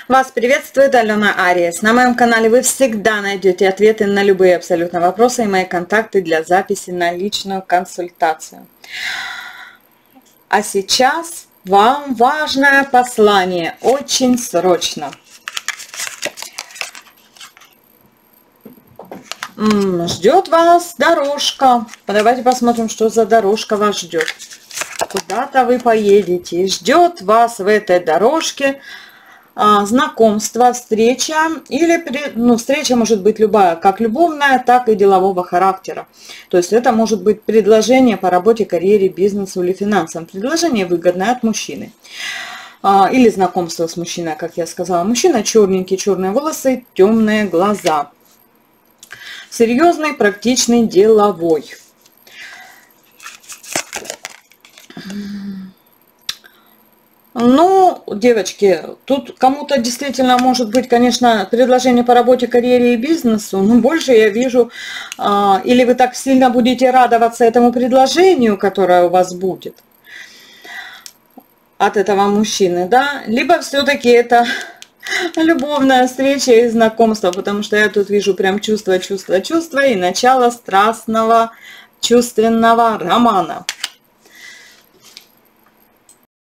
Вас приветствует Алена Ариес. На моем канале вы всегда найдете ответы на любые абсолютно вопросы и мои контакты для записи на личную консультацию. А сейчас вам важное послание, очень срочно. Ждет вас дорожка. Давайте посмотрим, что за дорожка вас ждет. Куда-то вы поедете. Ждет вас в этой дорожке знакомство, встреча. Или встреча может быть любая, как любовная, так и делового характера. То есть это может быть предложение по работе, карьере, бизнесу или финансам. Предложение выгодное от мужчины. Или знакомство с мужчиной, как я сказала. Мужчина черненький, черные волосы, темные глаза. Серьезный, практичный, деловой. Ну, девочки, тут кому-то действительно может быть, конечно, предложение по работе, карьере и бизнесу, но больше я вижу, или вы так сильно будете радоваться этому предложению, которое у вас будет от этого мужчины, да, либо все-таки это любовная встреча и знакомство, потому что я тут вижу прям чувство и начало страстного, чувственного романа.